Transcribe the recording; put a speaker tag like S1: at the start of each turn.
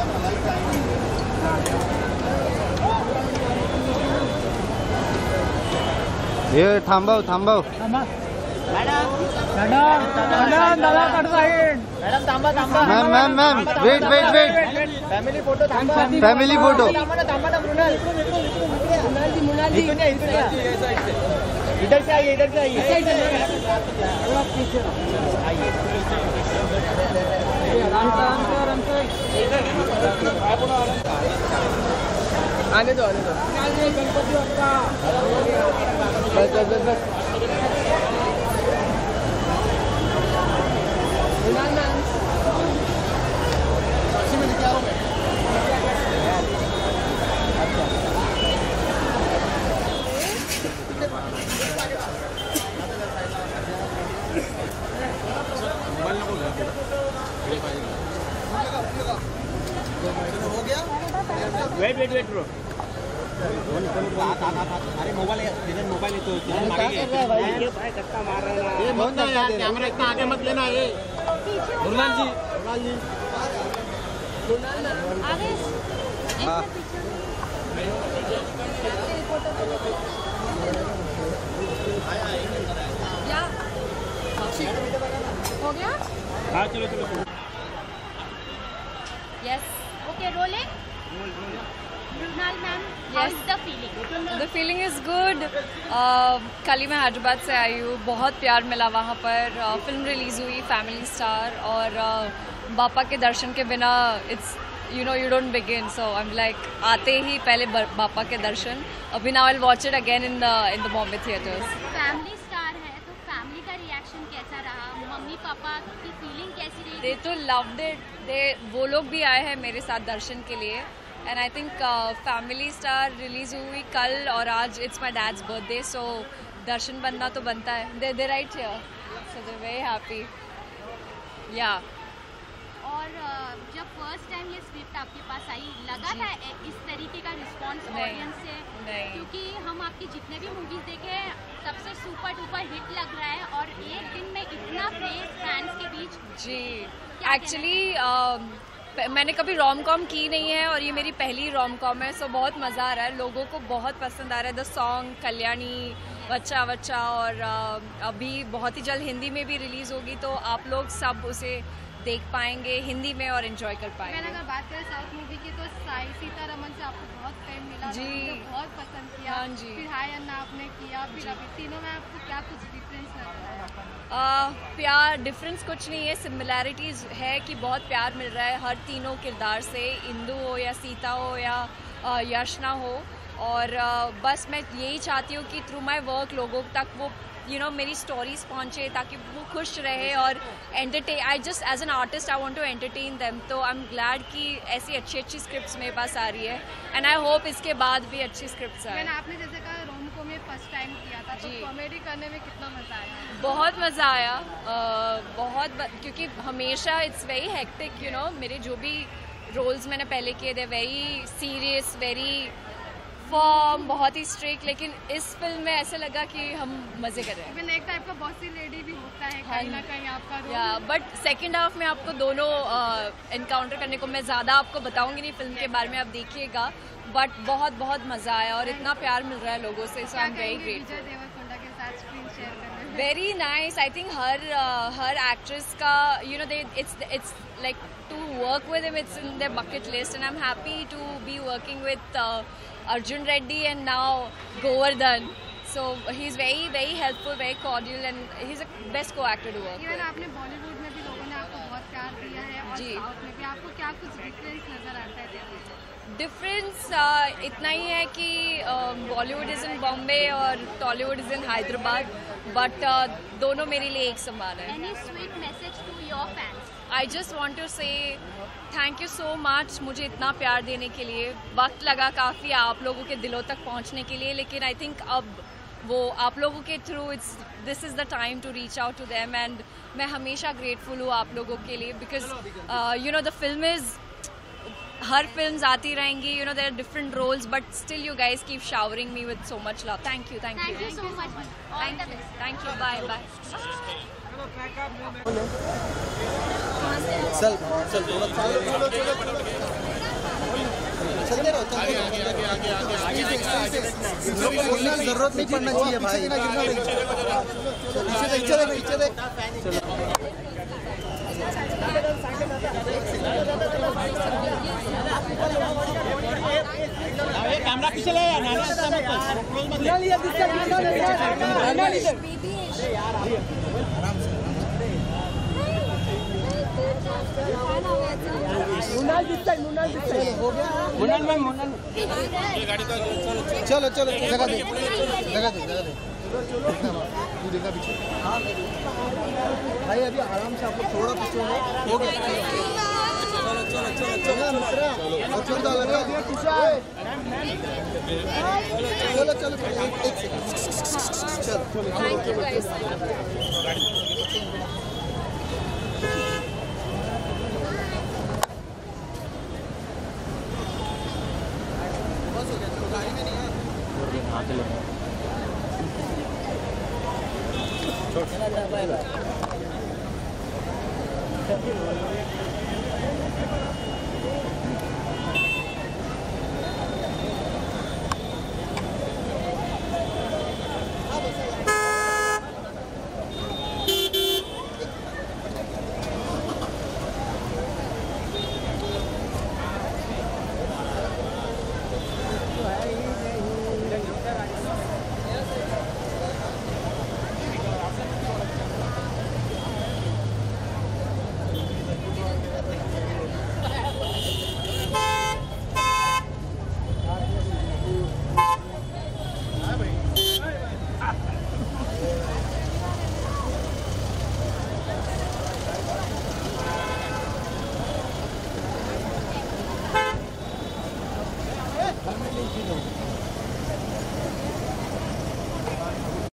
S1: ये थांबव थांबव
S2: मॅडम दादा कट साईड मॅडम थांबा थांबा
S1: ma'am ma'am wait wait wait
S2: family photo थांबा
S1: फॅमिली फोटो
S2: थांबा ना मृणाल इधर से आइए इधर से आइए आने दो गणपति बाप्पा बस बस बस बस वेट वेट वेट ब्रो अरे मोबाइल है तो धक्का मार रहा है ये बहुत यार कैमरा इतना आगे मत लेना ये मुरलाल जी
S3: आगे हो गया
S2: हाँ चलो चलो
S3: yes okay rolling Mrunal ma'am how is the feeling?
S4: The feeling is good. कल ही मैं हैदराबाद से आई हूँ, बहुत प्यार मिला वहाँ पर। फिल्म रिलीज़ हुई फैमिली स्टार, और बापा के दर्शन के बिना it's you don't begin. So I am like आते ही पहले बापा के दर्शन। अभी now I will watch it again in the Bombay theatres.
S3: Family star है तो फैमिली का रिएक्शन कैसा रहा? मम्मी पापा की फीलिंग कैसी रही?
S4: दे तो लव्ड इट। वो लोग भी आए हैं मेरे साथ दर्शन के लिए। And I think family star release हुई कल, और आज it's my dad's birthday, so दर्शन बनना तो बनता है। They right here, so they very happy. या
S3: और जब फर्स्ट टाइम ये स्क्रिप्ट आपके पास आई, लगा था इस तरीके का रिस्पॉन्स ऑडियंस से?
S4: नहीं,
S3: क्योंकि हम आपकी जितने भी मूवीज देखे सबसे सुपर डुपर हिट लग रहा है, और एक दिन में इतना क्रेज फैंस के बीच।
S4: जी एक्चुअली मैंने कभी रोम कॉम की नहीं है, और ये मेरी पहली रोम कॉम है, सो बहुत मज़ा आ रहा है। लोगों को बहुत पसंद आ रहा है द सॉन्ग कल्याणी, बच्चा बच्चा, और अभी बहुत ही जल्द हिंदी में भी रिलीज़ होगी, तो आप लोग सब उसे देख पाएंगे हिंदी में और एंजॉय कर पाएंगे।
S3: मैंने अगर बात करें साउथ मूवी की, तो साई सीतारमन से आपको बहुत फेम मिला
S4: जी,
S3: मुझे बहुत पसंद किया।
S4: हाँ जी।
S3: फिर हाय अन्ना आपने किया, फिर अभी तीनों में आपको क्या कुछ डिफरेंस नजर आया?
S4: प्यार डिफरेंस कुछ नहीं है, सिमिलैरिटीज़ है कि बहुत प्यार मिल रहा है हर तीनों किरदार से, इंदु हो या सीता हो या यशना हो। और बस मैं यही चाहती हूँ कि थ्रू माई वर्क लोगों तक वो मेरी स्टोरीज पहुँचे, ताकि वो खुश रहे और entertain. I just as an artist I want to entertain them, तो आई एम ग्लैड कि ऐसी अच्छी अच्छी स्क्रिप्ट्स मेरे पास आ रही है, एंड आई होप इसके बाद भी अच्छी स्क्रिप्ट्स आए।
S3: आपने जैसे कहा रोम को में फर्स्ट टाइम किया था, तो कॉमेडी करने में कितना मजा आया?
S4: बहुत मज़ा आया, क्योंकि हमेशा इट्स वेरी हेक्टिक, मेरे जो भी रोल्स मैंने पहले किए थे वेरी सीरियस, वेरी फॉर्म, बहुत ही स्ट्रिक्ट, लेकिन इस फिल्म में ऐसे लगा कि हम मज़े कर रहे हैं।
S3: एक टाइप का बॉसी लेडी भी होता है कहीं ना कहीं आपका रोल।
S4: या बट सेकेंड हाफ में आपको दोनों इनकाउंटर करने को, मैं ज़्यादा आपको बताऊंगी नहीं फिल्म के बारे में, आप देखिएगा, बट बहुत बहुत मज़ा आया और इतना प्यार मिल रहा है लोगों से, so I am very grateful.
S3: Vijay Deverakonda के साथ स्क्रीन शेयर करने में
S4: वेरी नाइस। आई थिंक हर एक्ट्रेस का it's like to work with him, it's in their bucket list, and I am happy to be working with Arjun Reddy and now Govardhan. So he's very very helpful, very cordial, and he's a best co-actor to work with.
S3: आपने बॉलीवुड में भी लोगों ने आपको बहुत प्यार दिया है, और साउथ में भी आपको क्या कुछ डिफरेंस नजर आता है?
S4: डिफरेंस इतना ही है कि बॉलीवुड इज़ इन बॉम्बे और Tollywood is in Hyderabad, but दोनों मेरे लिए एक समान है।
S3: Any sweet message to your fans?
S4: I just want to say thank you so much मुझे इतना प्यार देने के लिए। वक्त लगा काफ़ी आप लोगों के दिलों तक पहुंचने के लिए, लेकिन आई थिंक अब वो आप लोगों के through this is the time to reach out to them, and मैं हमेशा ग्रेटफुल हूँ आप लोगों के लिए, बिकॉज द फिल्म इज़, हर फिल्म्स आती रहेंगी, there are different roles, but still you guys keep showering me with so much love. Thank you
S3: Thank you so much.
S4: Thank you, bye bye.
S1: चल चल
S2: बोलने की जरूरत नहीं पड़ना चाहिए भाई। पीछे देख। कैमरा पीछे ले चलो चलो जगह दे तू देखा पीछे भाई। अभी आराम से आपको थोड़ा पीछे हो गया। चलो
S4: थैंक यू गाइस।
S2: गाड़ी में नहीं है।